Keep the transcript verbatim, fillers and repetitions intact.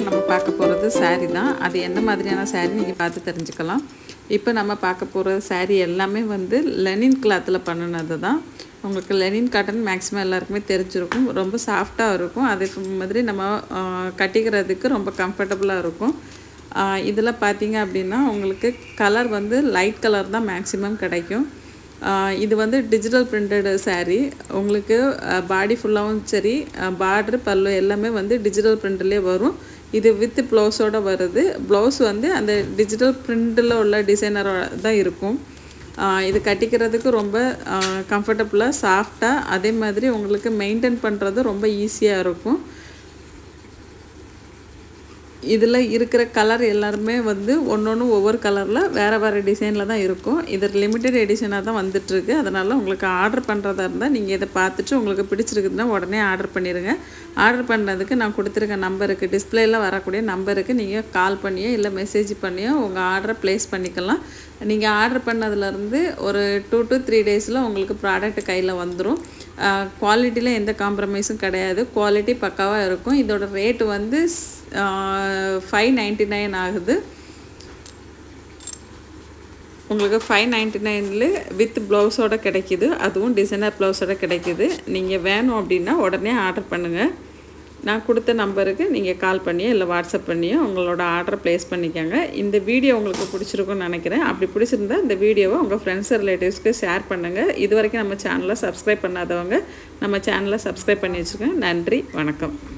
நம்ம பார்க்க போகிறது saree தான். அது என்ன மாதிரியான saree நீங்கள் பார்த்து தெரிஞ்சுக்கலாம். இப்போ நம்ம பார்க்க போகிற saree எல்லாமே வந்து லெனின் கிளாத்தில் பண்ணினது தான். உங்களுக்கு லெனின் காட்டன் மேக்ஸிமம் எல்லாருக்குமே தெரிஞ்சிருக்கும். ரொம்ப சாஃப்டாக இருக்கும். அதே மாதிரி நம்ம கட்டிக்கிறதுக்கு ரொம்ப கம்ஃபர்டபுளாக இருக்கும். இதில் பார்த்தீங்க அப்படின்னா உங்களுக்கு கலர் வந்து லைட் கலர் தான் மேக்ஸிமம் கிடைக்கும். இது வந்து டிஜிட்டல் பிரிண்டட் saree. உங்களுக்கு பாடி ஃபுல்லாகவும் சரி பார்டர் பல்லு எல்லாமே வந்து டிஜிட்டல் பிரிண்ட்லேயே வரும். இது வித் ப்ளவுஸோடு வருது. ப்ளவுஸ் வந்து அந்த டிஜிட்டல் பிரிண்டில் உள்ள டிசைனரோட தான் இருக்கும். இது கட்டிக்கிறதுக்கு ரொம்ப கம்ஃபர்டபுளாக சாஃப்டாக, அதே மாதிரி உங்களுக்கு மெயின்டைன் பண்ணுறது ரொம்ப ஈஸியாக இருக்கும். இதில் இருக்கிற கலர் எல்லாருமே வந்து ஒன்று ஒன்று ஒவ்வொரு கலரில் வேறு வேறு டிசைனில் தான் இருக்கும். இது லிமிட்டட் எடிஷனாக தான் வந்துட்டுருக்கு. அதனால் உங்களுக்கு ஆர்டர் பண்ணுறதா இருந்தால் நீங்கள் இதை பார்த்துட்டு உங்களுக்கு பிடிச்சிருக்குதுன்னா உடனே ஆர்டர் பண்ணிடுங்க. ஆர்டர் பண்ணுறதுக்கு நான் கொடுத்துருக்க நம்பருக்கு, டிஸ்பிளேயில் வரக்கூடிய நம்பருக்கு நீங்கள் கால் பண்ணியோ இல்லை மெசேஜ் பண்ணியோ உங்கள் ஆர்டரை ப்ளேஸ் பண்ணிக்கலாம். நீங்கள் ஆர்டர் பண்ணதுலேருந்து ஒரு டூ டு த்ரீ டேஸில் உங்களுக்கு ப்ராடக்ட் கையில் வந்துடும். குவாலிட்டியில் எந்த காம்ப்ரமைஸும் கிடையாது. குவாலிட்டி பக்காவாக இருக்கும். இதோட ரேட்டு வந்து ஃபைவ் நைன்ட்டி நைன் ஆகுது. உங்களுக்கு ஃபைவ் நைன்ட்டி நைனில் வித் ப்ளவுஸோடு கிடைக்கிது. அதுவும் டிசைனர் ப்ளவுஸோடு கிடைக்கிது. நீங்கள் வேணும் அப்படின்னா உடனே ஆர்டர் பண்ணுங்கள். நான் கொடுத்த நம்பருக்கு நீங்கள் கால் பண்ணியோ இல்லை வாட்ஸ்அப் பண்ணியோ உங்களோட ஆர்டரை ப்ளேஸ் பண்ணிக்கோங்க. இந்த வீடியோ உங்களுக்கு பிடிச்சிருக்குன்னு நினைக்கிறேன். அப்படி பிடிச்சிருந்தா இந்த வீடியோவை உங்கள் ஃப்ரெண்ட்ஸ் ரிலேட்டிவ்ஸ்க்கு ஷேர் பண்ணுங்கள். இது வரைக்கும் நம்ம சேனலை சப்ஸ்கிரைப் பண்ணாதவங்க நம்ம சேனலை சப்ஸ்கிரைப் பண்ணி வச்சுக்கோங்க. நன்றி, வணக்கம்.